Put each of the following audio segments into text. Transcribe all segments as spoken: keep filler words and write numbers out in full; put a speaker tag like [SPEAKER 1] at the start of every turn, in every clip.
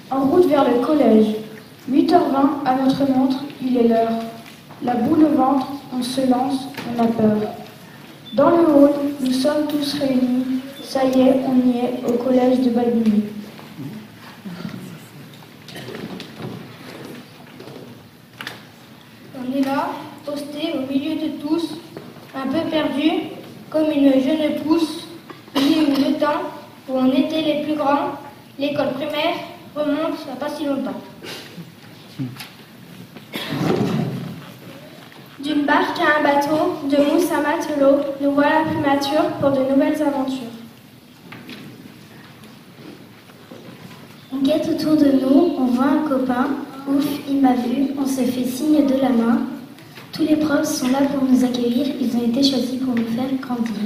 [SPEAKER 1] En route vers le collège. huit heures vingt à notre montre, il est l'heure. La boule au ventre, on se lance, on a peur. Dans le hall, nous sommes tous réunis. Ça y est, on y est, au collège de Balbigny.
[SPEAKER 2] On est là, posté au milieu de tous, un peu perdu, comme une jeune pousse, ni où le temps où on était les plus grands, l'école primaire remonte à pas si longtemps.
[SPEAKER 3] D'une barque à un bateau, de mousse à matelot, nous voilà plus matures pour de nouvelles aventures.
[SPEAKER 4] On guette autour de nous, on voit un copain, ouf, il m'a vu, on se fait signe de la main. Tous les profs sont là pour nous accueillir, ils ont été choisis pour nous faire grandir.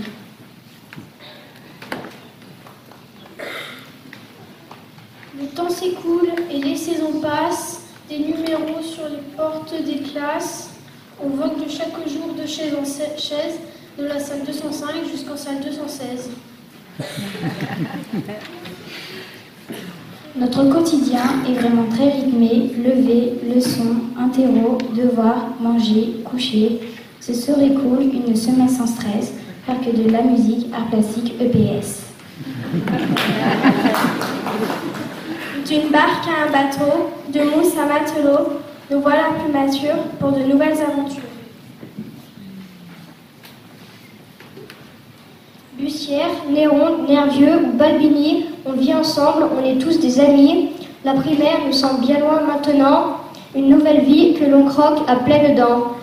[SPEAKER 3] Le temps s'écoule et les saisons passent, des numéros sur les portes des classes. On vogue de chaque jour de chaise en chaise, de la salle deux cent cinq jusqu'en salle deux cent seize.
[SPEAKER 4] Notre quotidien est vraiment très rythmé, lever, leçons, interro, devoirs, manger, coucher. Ce serait cool une semaine sans stress, faire que de la musique, art plastique, E P S.
[SPEAKER 3] D'une barque à un bateau, de mousse à matelot, nous voilà plus matures pour de nouvelles aventures. Bussière, Néron, Nervieux ou Balbigny, on vit ensemble, on est tous des amis. La primaire nous semble bien loin maintenant, une nouvelle vie que l'on croque à pleines dents.